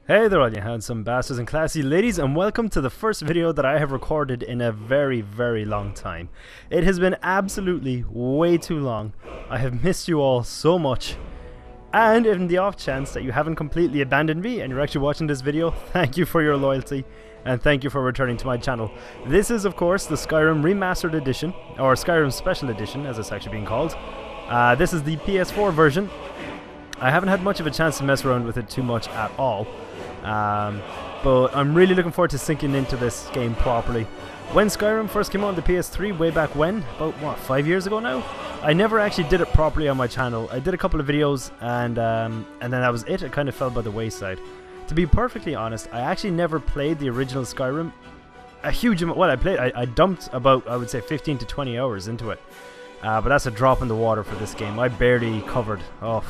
Hey there all you handsome bastards and classy ladies, and welcome to the first video that I have recorded in a very long time. It has been absolutely way too long. I have missed you all so much. And in the off chance that you haven't completely abandoned me and you're actually watching this video, thank you for your loyalty and thank you for returning to my channel. This is of course the Skyrim Remastered Edition, or Skyrim Special Edition as it's actually being called. This is the PS4 version. I haven't had much of a chance to mess around with it too much at all. But I'm really looking forward to sinking into this game properly. When Skyrim first came out on the PS3 way back when, about what, 5 years ago now, I never actually did it properly on my channel. I did a couple of videos and then that was it. It kind of fell by the wayside. To be perfectly honest, I actually never played the original Skyrim a huge amount. Well, I dumped about, I would say, 15 to 20 hours into it, but that's a drop in the water for this game. I barely covered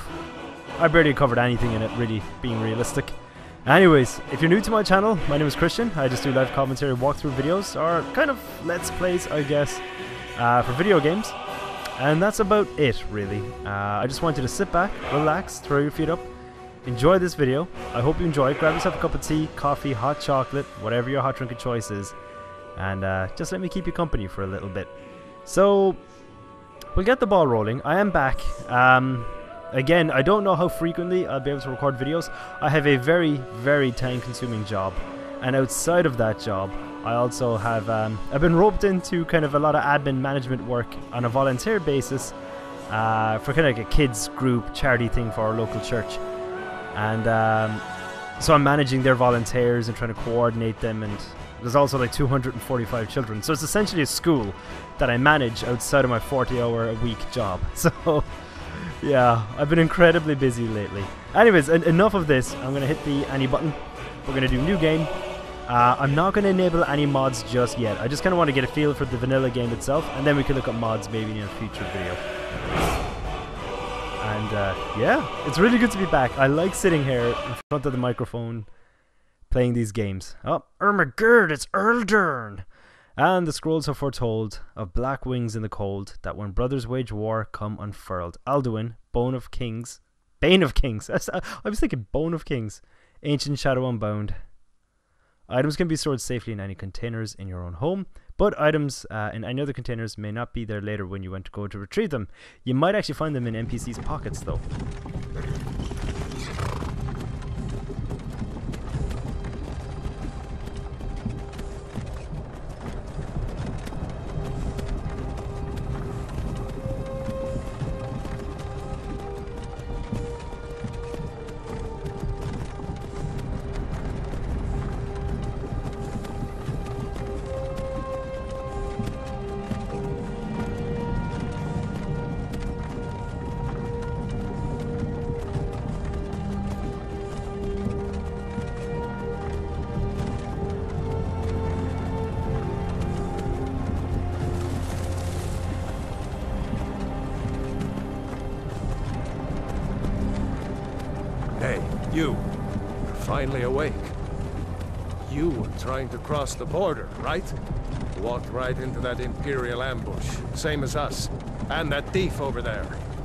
anything in it, really, being realistic. Anyways, if you're new to my channel, my name is Christian. I just do live commentary, walkthrough videos, or kind of let's plays, I guess, for video games. And that's about it, really. I just want you to sit back, relax, throw your feet up, enjoy this video. I hope you enjoy it. Grab yourself a cup of tea, coffee, hot chocolate, whatever your hot drink of choice is, and just let me keep you company for a little bit. So, we'll get the ball rolling. I am back. Again, I don't know how frequently I'll be able to record videos. I have a very time-consuming job, and outside of that job, I also have I've been roped into kind of a lot of admin management work on a volunteer basis for kind of like a kids group charity thing for our local church, and so I'm managing their volunteers and trying to coordinate them, and there's also like 245 children, so it's essentially a school that I manage outside of my 40-hour-a-week job. So yeah, I've been incredibly busy lately. Anyways, enough of this. I'm going to hit the any button. We're going to do new game. I'm not going to enable any mods just yet. I just kind of want to get a feel for the vanilla game itself, and then we can look at mods maybe in a future video. And yeah, it's really good to be back. I like sitting here in front of the microphone playing these games. Oh, Ermagerd, it's Eldurn! And the scrolls have foretold of black wings in the cold, that when brothers wage war come unfurled. Alduin, Bane of Kings. I was thinking Bone of Kings. Ancient shadow unbound. Items can be stored safely in any containers in your own home, but items in any other containers may not be there later when you went to go to retrieve them. You might actually find them in NPCs' pockets though. You're finally awake. You were trying to cross the border, right? Walked right into that Imperial ambush, same as us, and that thief over there.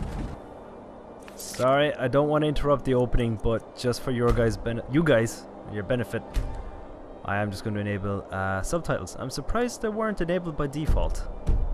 Sorry, I don't want to interrupt the opening, but just for your guys' your benefit, I am just going to enable subtitles. I'm surprised they weren't enabled by default.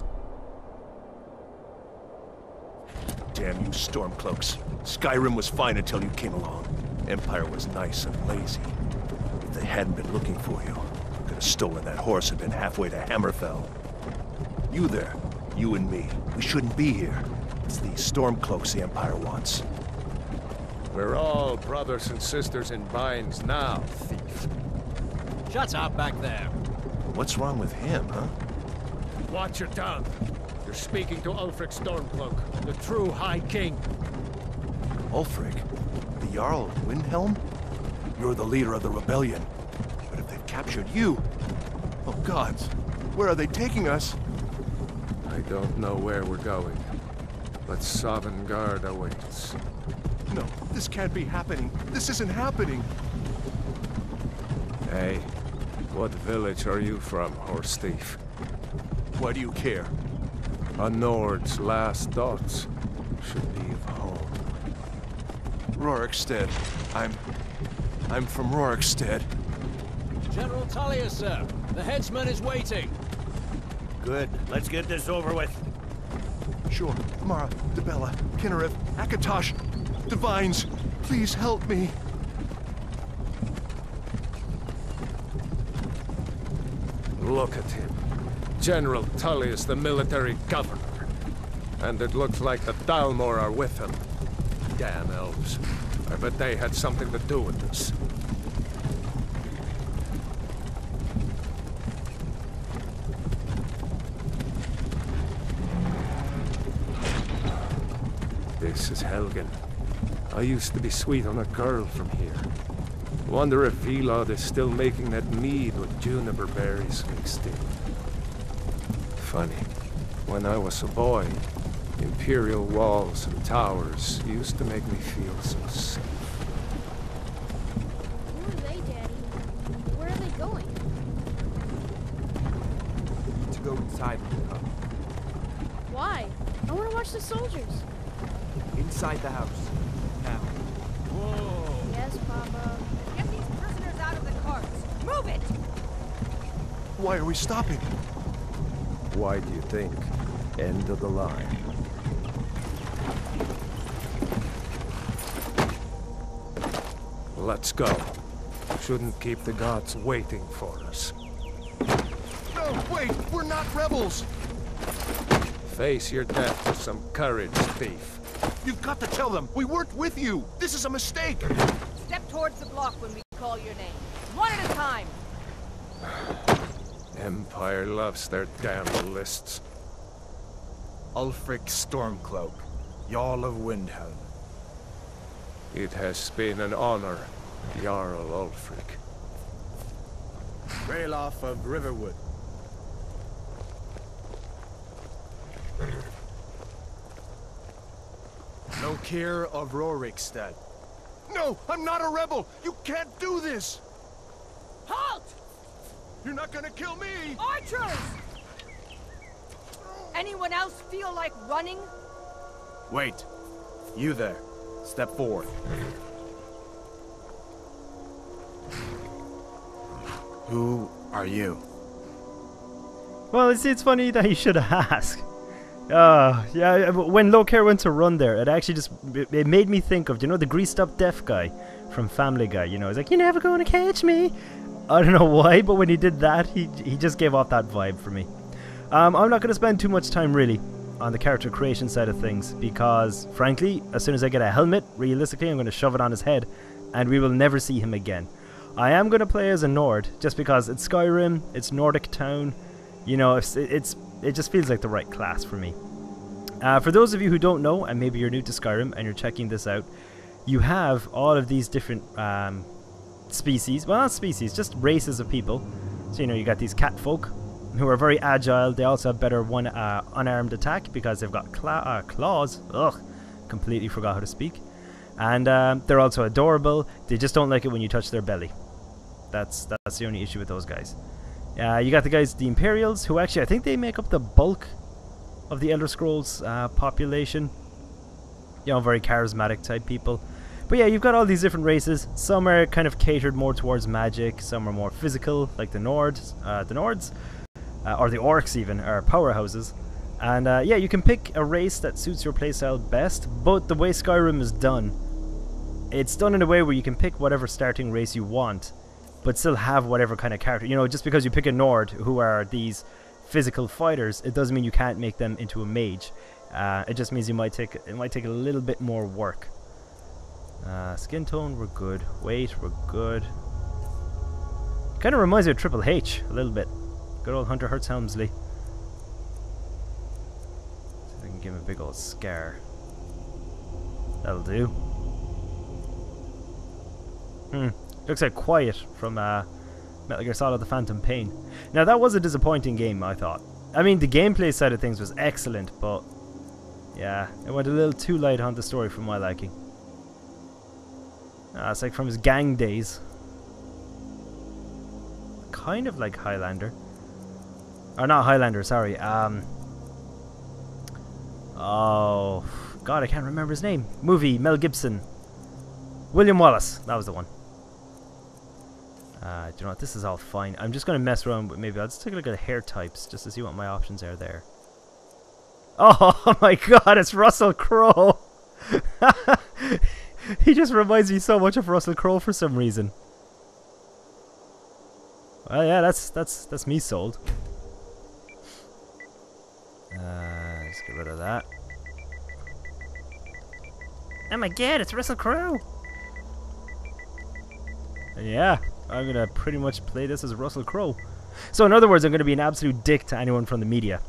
Damn you Stormcloaks. Skyrim was fine until you came along. Empire was nice and lazy. If they hadn't been looking for you, could have stolen that horse and been halfway to Hammerfell. You there, you and me, we shouldn't be here. It's these Stormcloaks the Empire wants. We're all brothers and sisters in binds now, thief. Shut up back there. What's wrong with him, huh? Watch your tongue. You're speaking to Ulfric Stormcloak, the true High King. Ulfric? The Jarl of Windhelm? You're the leader of the rebellion. But if they've captured you... Oh gods, where are they taking us? I don't know where we're going, but Sovngarde awaits. No, this can't be happening. This isn't happening. Hey, what village are you from, horse thief? Why do you care? A Nord's last thoughts should be of home. Rorikstead. I'm from Rorikstead. General Tullius, sir. The headsman is waiting. Good. Let's get this over with. Sure. Mara, Debella, Kinnarev, Akatosh, Divines, please help me. Look at him. General Tullius, the military governor. And it looks like the Dalmor are with him. Damn elves. I bet they had something to do with this. This is Helgen. I used to be sweet on a girl from here. Wonder if Vilod is still making that mead with juniper berries mixed in. Funny. When I was a boy, Imperial walls and towers used to make me feel so safe. Who are they, Daddy? Where are they going? We need to go inside when we come. Why? I want to watch the soldiers. Inside the house. Now. Whoa! Yes, Papa. Get these prisoners out of the carts. Move it! Why are we stopping? Why do you think? End of the line. Let's go. Shouldn't keep the gods waiting for us. No, wait! We're not rebels! Face your death with some courage, thief. You've got to tell them! We weren't with you! This is a mistake! Step towards the block when we call your name. One at a time. Empire loves their damn lists. Ulfric Stormcloak, Jarl of Windhelm. It has been an honor, Jarl Ulfric. Ralof of Riverwood. Lokir of Rorikstead. No! I'm not a rebel! You can't do this! Halt! You're not gonna kill me! Archers! Anyone else feel like running? Wait. You there. Step forward. Who are you? Well, it's funny that you should ask. Yeah, when Lokir went to run there, it actually just it made me think of, you know, the greased up deaf guy from Family Guy. You know, he's like, "You're never gonna catch me." I don't know why, but when he did that, he just gave off that vibe for me. I'm not gonna spend too much time really on the character creation side of things because, frankly, as soon as I get a helmet, realistically, I'm gonna shove it on his head, and we will never see him again. I am gonna play as a Nord just because it's Skyrim, it's Nordic town. You know, it just feels like the right class for me. For those of you who don't know, and maybe you're new to Skyrim and you're checking this out, you have all of these different species, well not species, just races of people. So you know, you got these cat folk who are very agile. They also have better unarmed attack because they've got claws. Ugh, completely forgot how to speak. And they're also adorable. They just don't like it when you touch their belly. That's the only issue with those guys. You got the guys, the Imperials, who actually I think they make up the bulk of the Elder Scrolls population. You know, very charismatic type people. But yeah, you've got all these different races. Some are kind of catered more towards magic. Some are more physical, like the Nords, or the Orcs even, are powerhouses. And yeah, you can pick a race that suits your playstyle best. But the way Skyrim is done, it's done in a way where you can pick whatever starting race you want, but still have whatever kind of character. You know, just because you pick a Nord, who are these physical fighters, it doesn't mean you can't make them into a mage. It just means it might take a little bit more work. Skin tone, we're good. Weight, we're good. Kind of reminds me of Triple H a little bit. Good old Hunter Hearst Helmsley. See if I can give him a big old scar. That'll do. Looks like Quiet from Metal Gear Solid: The Phantom Pain. Now that was a disappointing game, I thought. I mean, the gameplay side of things was excellent, but yeah, it went a little too light on the story for my liking. It's like from his gang days. Kind of like Highlander. Or not Highlander, sorry. Oh, God, I can't remember his name. Movie, Mel Gibson. William Wallace, that was the one. Do you know what? This is all fine. I'm just going to mess around with, maybe I'll just take a look at hair types just to see what my options are there. Oh my god, it's Russell Crowe! He just reminds me so much of Russell Crowe for some reason. Well, yeah, that's me sold. Let's get rid of that. Oh my god, it's Russell Crowe! And yeah, I'm gonna pretty much play this as Russell Crowe. So in other words, I'm gonna be an absolute dick to anyone from the media.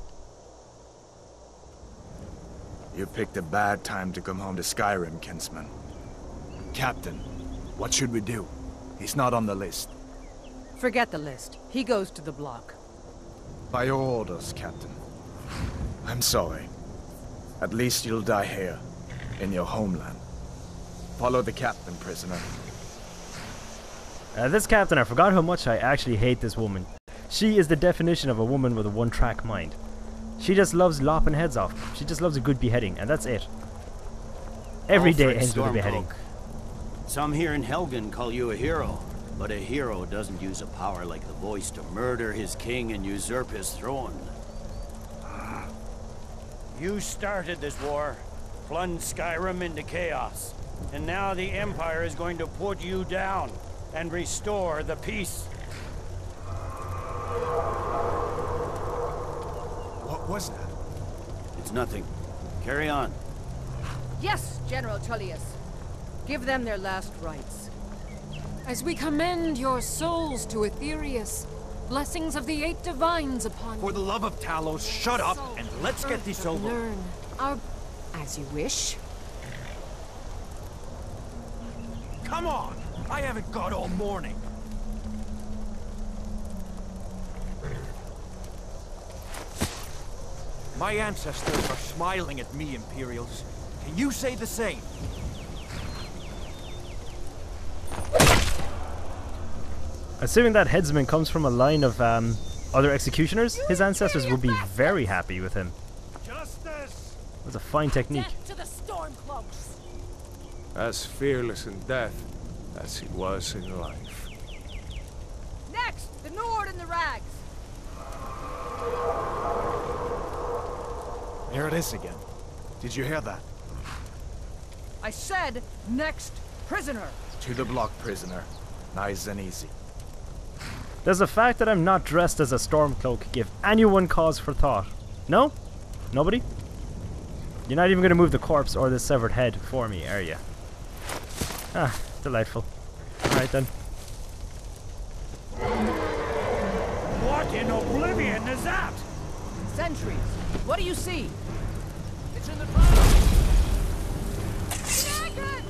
You picked a bad time to come home to Skyrim, kinsman. Captain, what should we do? He's not on the list. Forget the list. He goes to the block. By your orders, Captain. I'm sorry. At least you'll die here, in your homeland. Follow the captain, prisoner. This captain, I forgot how much I actually hate this woman. She is the definition of a woman with a one-track mind. She just loves lopping heads off. She just loves a good beheading, and that's it. Every day ends with a beheading. Some here in Helgen call you a hero, but a hero doesn't use a power like the voice to murder his king and usurp his throne. You started this war, plunged Skyrim into chaos, and now the Empire is going to put you down and restore the peace. What was that? It's nothing. Carry on. Yes, General Tullius. Give them their last rites. As we commend your souls to Aetherius, blessings of the 8 divines upon you. For the love of Talos, shut up and let's get this over. Learn our... as you wish. Come on! I haven't got all morning. My ancestors are smiling at me, Imperials. Can you say the same? Assuming that headsman comes from a line of other executioners, his ancestors will be very happy with him. Justice! That's a fine technique. Death to the Stormcloaks! As fearless in death as he was in life. Next, the Nord and the Rags! There it is again. Did you hear that? I said, next prisoner! To the block, prisoner. Nice and easy. Does the fact that I'm not dressed as a Stormcloak give anyone cause for thought? No? Nobody? You're not even going to move the corpse or the severed head for me, are you? Ah, delightful. Alright then. What in oblivion is that? Sentries, what do you see? It's in the ground. Dragon!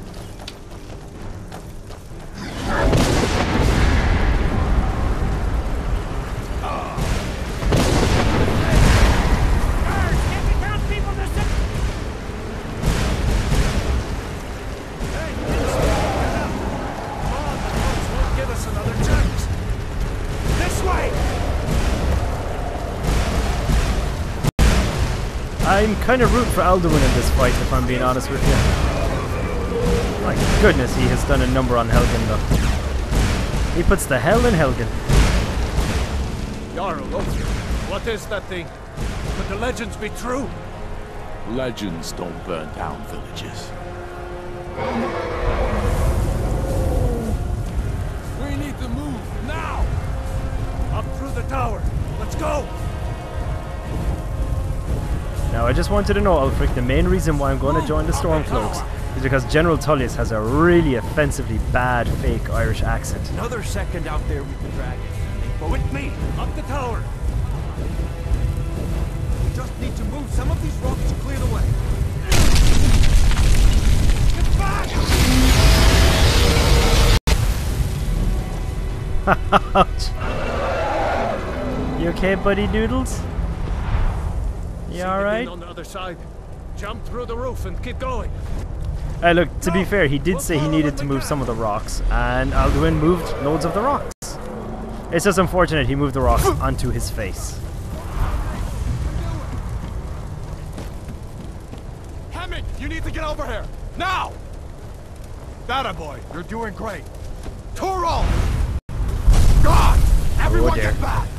I'm kind of rooting for Alduin in this fight, if I'm being honest with you. My goodness, he has done a number on Helgen, though. He puts the hell in Helgen. Jarl Ulfric, what is that thing? Could the legends be true? Legends don't burn down villages. We need to move, now! Up through the tower, let's go! Now, I just wanted to know, Ulfric, the main reason why I'm going to join the Stormcloaks is because General Tullius has a really offensively bad fake Irish accent. Another second out there with the dragon. But with me, up the tower! We just need to move some of these rocks to clear the way. Get back! Ouch. You okay, buddy Doodles? You alright? On the other side. Jump through the roof and keep going. Look, to be fair, he did say he needed to move some of the rocks, and Alduin moved loads of the rocks. It's just unfortunate he moved the rocks onto his face. Hammond, you need to get over here! Now! That boy, you're doing great. Toro! Everyone dear. get back!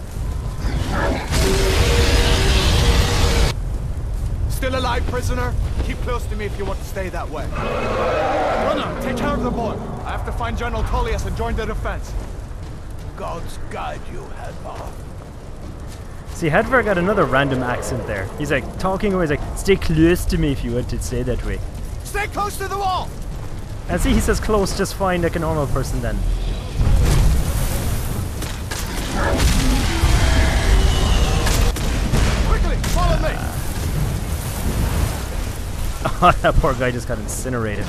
Still alive, prisoner? Keep close to me if you want to stay that way. Runner, take care of the boy. I have to find General Tullius and join the defense. Gods guide you, Hedvar. See, Hedvar got another random accent there. He's like talking away, he's like, stay close to me if you want to say that way. Stay close to the wall! And see, he says close just fine like a normal person then. Quickly, follow me! Oh, that poor guy just got incinerated.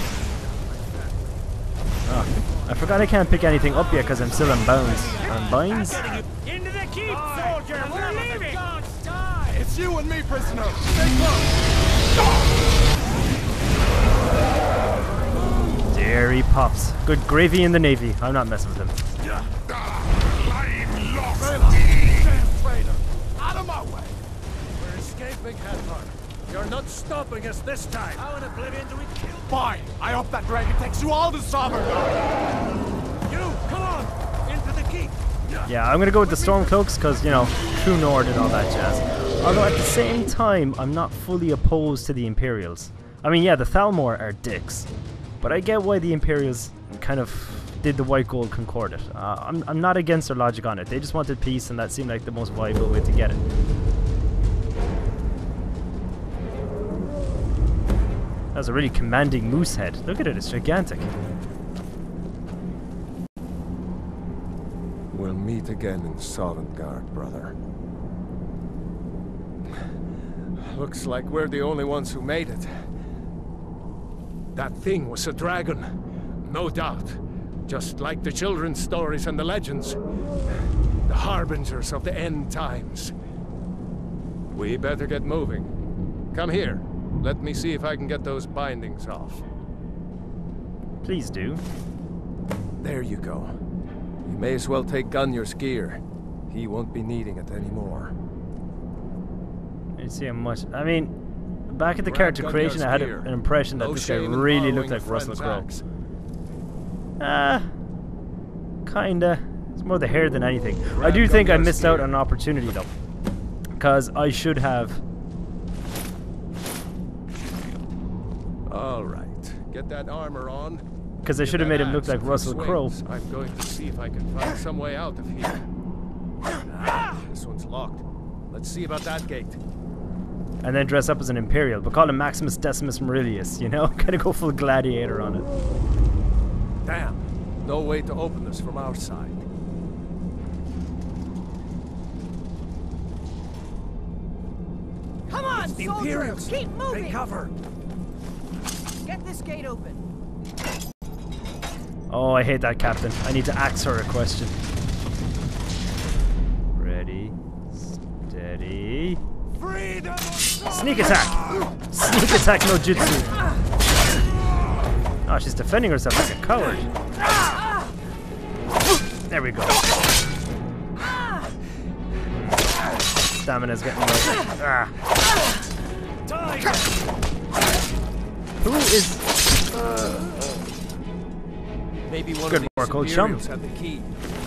Oh, I forgot I can't pick anything up yet because I'm still in bounds. On binds? Into the keep, soldier! We're leaving! It's you and me, prisoner! Stay close! There he pops. Good gravy in the navy. I'm not messing with him. Damn traitor! Out of my way! We're escaping, Hedvar. You're not stopping us this time. How in oblivion do we kill? Fine! I hope that dragon takes you all to Somerville! You, come on! Into the keep! Yeah, I'm gonna go with the Stormcloaks because, you know, true Nord and all that jazz. Although at the same time, I'm not fully opposed to the Imperials. I mean, yeah, the Thalmor are dicks. But I get why the Imperials kind of did the white gold concordat. I'm not against their logic on it. They just wanted peace and that seemed like the most viable way to get it. That's a really commanding moose head. Look at it, it's gigantic. We'll meet again in Sovngarde, brother. Looks like we're the only ones who made it. That thing was a dragon, no doubt. Just like the children's stories and the legends. The harbingers of the end times. We better get moving. Come here. Let me see if I can get those bindings off. Please do. There you go. You may as well take Gunnar's gear. He won't be needing it anymore. Let's see how much. I mean, back at the Grab character creation, I had Gunnar's an gear. impression that No this guy shame in really borrowing looked like a Russell friend's Crowe. axe. Kinda. It's more the hair than anything. I do think I missed out on an opportunity though, because I should have. All right, get that armor on. Because I should have made him look like Russell Crowe. I'm going to see if I can find some way out of here. This one's locked. Let's see about that gate. And then dress up as an Imperial, but call him Maximus Decimus Meridius, you know? Kind of go full gladiator on it. Damn, no way to open this from our side. Come on, The soldiers! Imperials! Keep moving! Take cover! Get this gate open. Oh, I hate that captain. I need to ask her a question. Ready, steady. Freedom! Sneak attack! Sneak attack no jutsu! Oh, she's defending herself like a coward. There we go. Stamina's getting low. Ah. Who is... Maybe one Good of these work, old chum. Imperials had the key.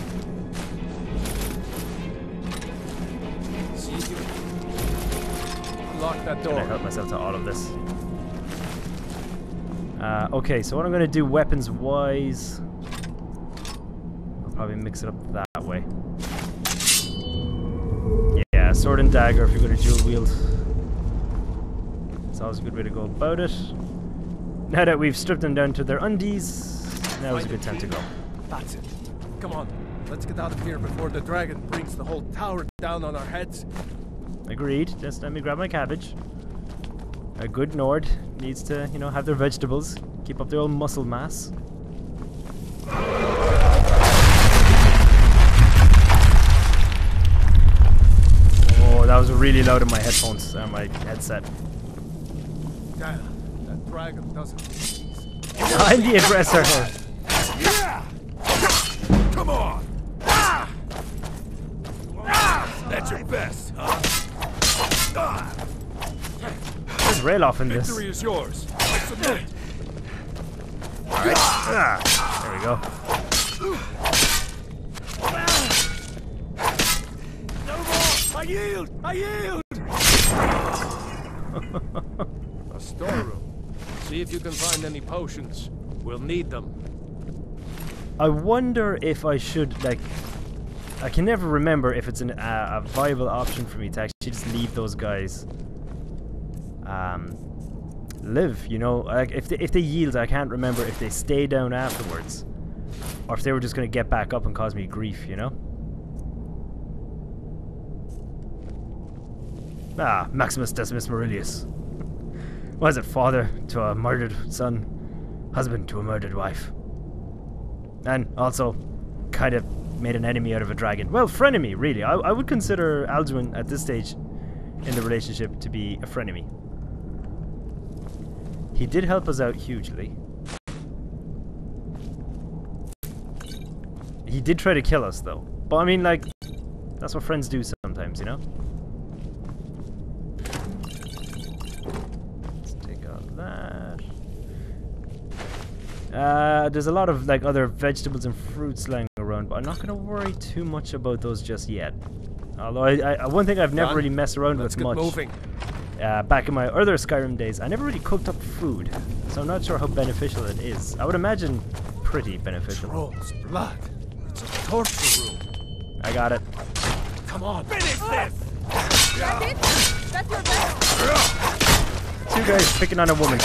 See if you can lock that door. I'm gonna help myself to all of this. Okay, so what I'm gonna do weapons-wise... I'll probably mix it up that way. Yeah, sword and dagger if you're gonna dual wield. It's always a good way to go about it. Now that we've stripped them down to their undies, now is a good time to go. That's it. Come on, let's get out of here before the dragon brings the whole tower down on our heads. Agreed. Just let me grab my cabbage. A good Nord needs to, you know, have their vegetables, keep up their old muscle mass. Oh, that was really loud in my headphones and my headset. Damn, that dragon doesn't think he's... I'm the aggressor. Yeah! Come on! That's your best, huh? There's Ralof in this. Victory is yours. I submit. Alright. There we go. I yield! I yield! A storeroom. See if you can find any potions. We'll need them. I wonder if I should, like... I can never remember if it's a viable option for me to actually just leave those guys live, you know? Like, if they yield, I can't remember if they stay down afterwards, or if they were just going to get back up and cause me grief, you know? Ah, Maximus Decimus Murilius. Was it father to a murdered son, husband to a murdered wife, and also kind of made an enemy out of a dragon? Well, frenemy, really. I would consider Alduin at this stage in the relationship to be a frenemy. He did help us out hugely. He did try to kill us, though. But I mean, like, that's what friends do sometimes, you know? Let's take out that. There's a lot of, like, other vegetables and fruits lying around, but I'm not going to worry too much about those just yet. Although, one thing I've never really messed around with much, back in my other Skyrim days, I never really cooked up food, so I'm not sure how beneficial it is. I would imagine pretty beneficial. Troll's blood. It's a torture room. I got it. Come on, finish this! That's it? That's your best? Two guys picking on a woman.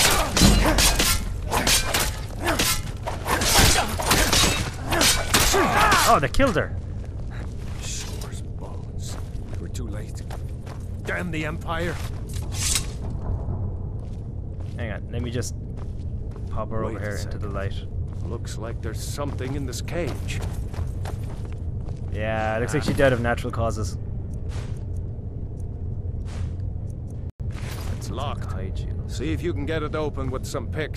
Oh, they killed her. Shore's bones. We're too late. Damn the Empire. Hang on, let me just pop her over here into the light. Looks like there's something in this cage. Yeah, it looks like she died of natural causes. It's locked. See if you can get it open with some picks.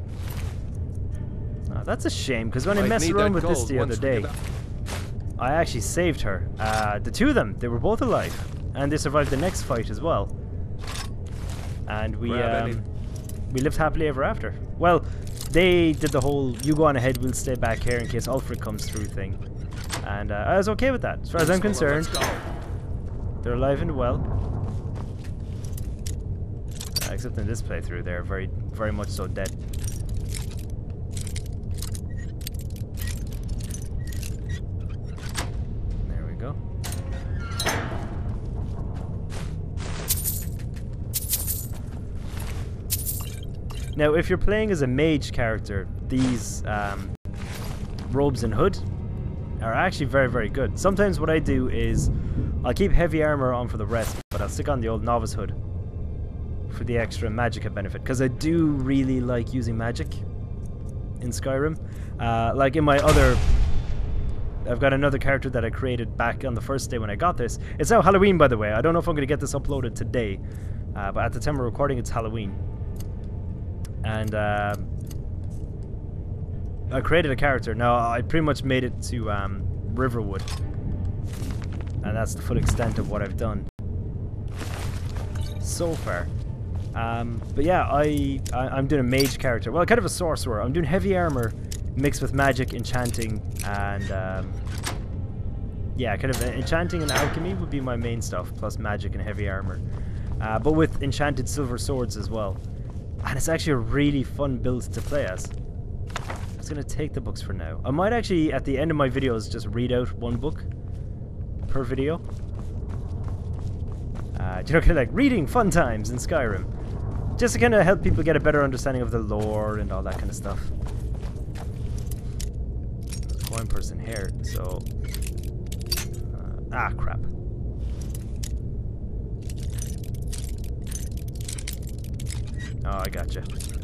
Oh, that's a shame, because when I messed around with this the other day, I actually saved her. The two of them, they were both alive, and they survived the next fight as well. And we lived happily ever after. Well, they did the whole "you go on ahead, we'll stay back here in case Ulfric comes through" thing, and I was okay with that. As far as I'm concerned, they're alive and well. Except in this playthrough, they're very, very much so dead. There we go. Now, if you're playing as a mage character, these robes and hood are actually very, very good. Sometimes what I do is I'll keep heavy armor on for the rest, but I'll stick on the old novice hood for the extra magicka benefit, because I do really like using magic in Skyrim. Like in my other... I've got another character that I created back on the first day when I got this. It's now Halloween, by the way. I don't know if I'm going to get this uploaded today, but at the time we're recording, it's Halloween. And I created a character. Now, I pretty much made it to Riverwood, and that's the full extent of what I've done so far. But yeah, I'm doing a mage character. Well, kind of a sorcerer. I'm doing heavy armor mixed with magic, enchanting, and yeah, kind of enchanting and alchemy would be my main stuff, plus magic and heavy armor. But with enchanted silver swords as well. And it's actually a really fun build to play as. I'm just going to take the books for now. I might actually, at the end of my videos, just read out one book per video. You know, kind of like reading fun times in Skyrim. Just to kind of help people get a better understanding of the lore and all that kind of stuff. There's one person here, so... ah, crap. Oh, I gotcha.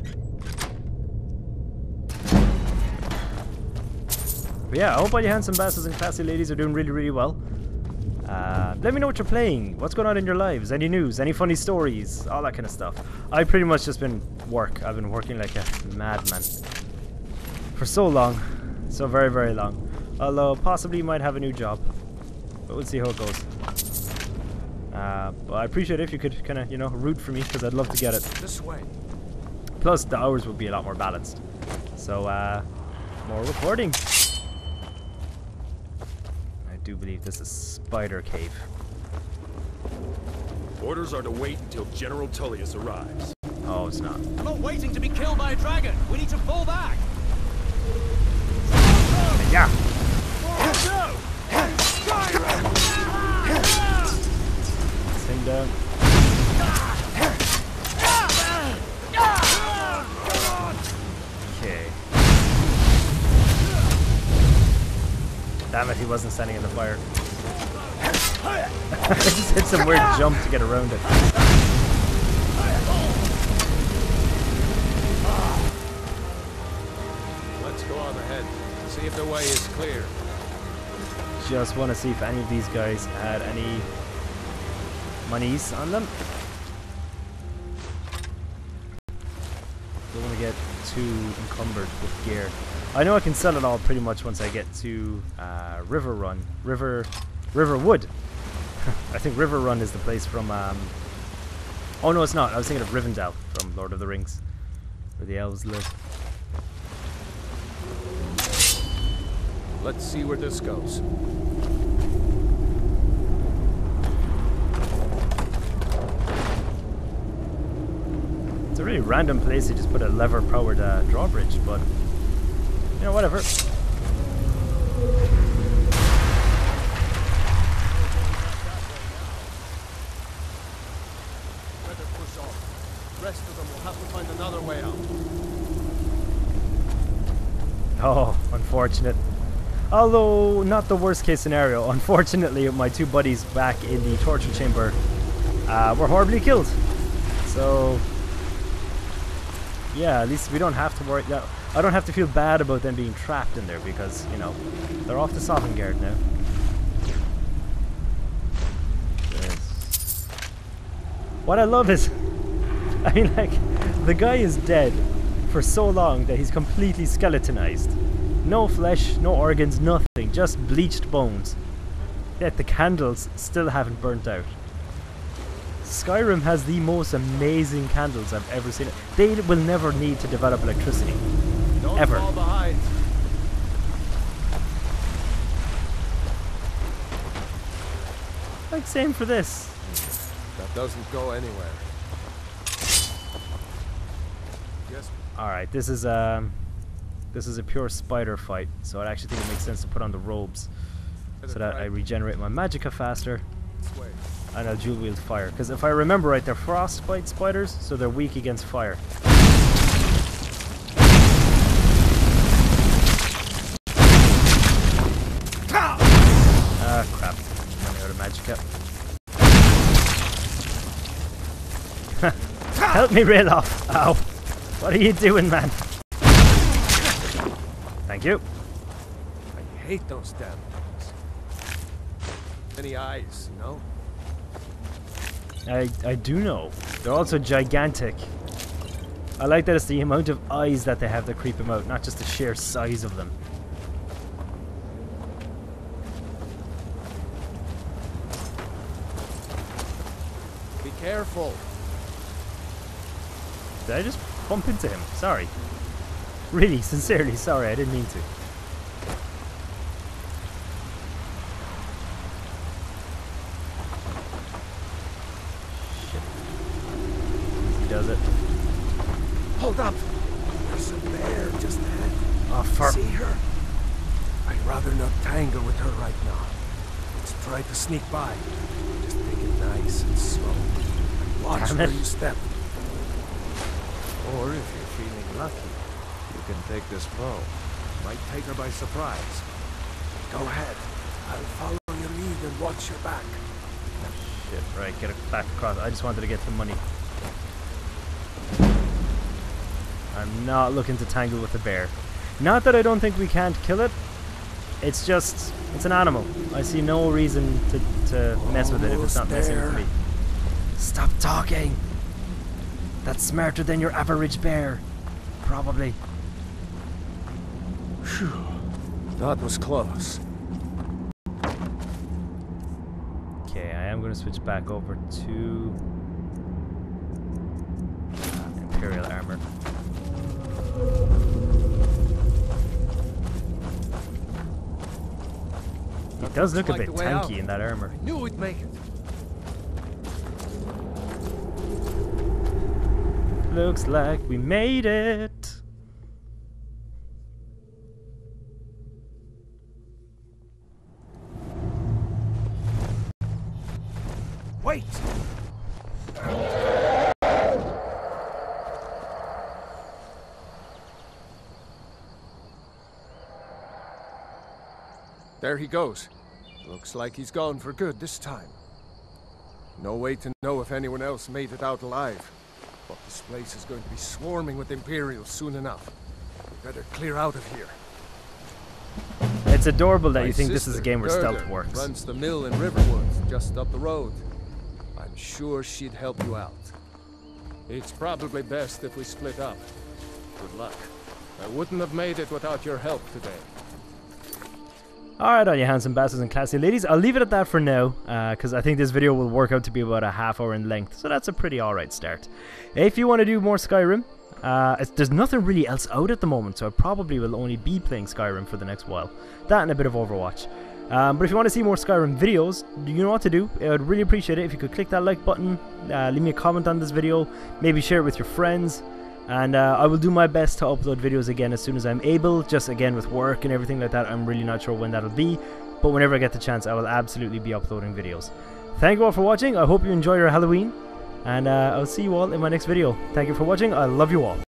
But yeah, I hope all you handsome bastards and classy ladies are doing really, really well. Let me know what you're playing. What's going on in your lives? Any news? Any funny stories? All that kind of stuff. I've pretty much just been I've been working like a madman for so long. So very, very long. Although possibly might have a new job. But we'll see how it goes. But I appreciate it if you could kind of, you know, root for me, because I'd love to get it. This way. Plus, the hours would be a lot more balanced. So, more recording. I do believe this is Spider Cave. Orders are to wait until General Tullius arrives. Oh, it's not. I'm not waiting to be killed by a dragon. We need to fall back. Yeah. Sing down. Okay. Damn it, he wasn't standing in the fire. I just hit some weird jump to get around it. Let's go on ahead. See if the way is clear. Just want to see if any of these guys had any monies on them. Don't want to get too encumbered with gear. I know I can sell it all pretty much once I get to Riverwood. I think River Run is the place from oh no, it's not. I was thinking of Rivendell from Lord of the Rings, where the elves live. Let's see where this goes. It's a really random place to just put a lever-powered drawbridge, but you know, whatever. Better push off. The rest of them will have to find another way out. Oh, unfortunate. Although, not the worst case scenario. Unfortunately, my two buddies back in the torture chamber were horribly killed. So, yeah, at least we don't have to worry. I don't have to feel bad about them being trapped in there because, you know, they're off to Sovngarde now. Yes. What I love is, I mean, like, the guy is dead for so long that he's completely skeletonized. No flesh, no organs, nothing, just bleached bones. Yet the candles still haven't burnt out. Skyrim has the most amazing candles I've ever seen. They will never need to develop electricity. Don't ever. fall behind. Like, same for this. That doesn't go anywhere. Yes. Alright, this is a pure spider fight, so I actually think it makes sense to put on the robes so that I regenerate my magicka faster and I'll dual wield fire. Because if I remember right, they're frostbite spiders, so they're weak against fire. Ah, crap. Running out of magicka. Help me, Ralof! Ow! What are you doing, man? Thank you. I hate those damn things. Many eyes, you know? I do know. They're also gigantic. I like that it's the amount of eyes that they have that creep them out, not just the sheer size of them. Be careful. Did I just bump into him? Sorry. Really, sincerely sorry, I didn't mean to. Shit. He does it. Hold up! There's a bear just ahead. Oh, fuck. See her? I'd rather not tangle with her right now. Let's try to sneak by. Just take it nice and slow. And watch where you step. Or if you're feeling lucky, you can take this bow. Might take her by surprise. Go ahead. I'll follow your lead and watch your back. Shit, right, get it back across. I just wanted to get the money. I'm not looking to tangle with the bear. Not that I don't think we can't kill it. It's just, it's an animal. I see no reason to mess with it if it's not messing with me. Stop talking! That's smarter than your average bear. Probably. Phew. That was close. Okay, I am going to switch back over to Imperial armor. It does look a bit tanky in that armor. I knew we'd make it. Looks like we made it. Wait! There he goes. Looks like he's gone for good this time. No way to know if anyone else made it out alive. But this place is going to be swarming with Imperials soon enough. We better clear out of here. It's adorable that My you think this is a sister, game where stealth Gerda, works. runs the mill in Riverwood, just up the road. I'm sure she'd help you out. It's probably best if we split up. Good luck. I wouldn't have made it without your help today. Alright, all you handsome bastards and classy ladies, I'll leave it at that for now, because I think this video will work out to be about a half hour in length, so that's a pretty alright start. If you want to do more Skyrim, there's nothing really else out at the moment, so I probably will only be playing Skyrim for the next while. That and a bit of Overwatch. But if you want to see more Skyrim videos, you know what to do. I would really appreciate it if you could click that like button, leave me a comment on this video, maybe share it with your friends. And I will do my best to upload videos again as soon as I'm able. Just again with work and everything like that, I'm really not sure when that'll be. But whenever I get the chance, I will absolutely be uploading videos. Thank you all for watching. I hope you enjoy your Halloween. And I'll see you all in my next video. Thank you for watching. I love you all.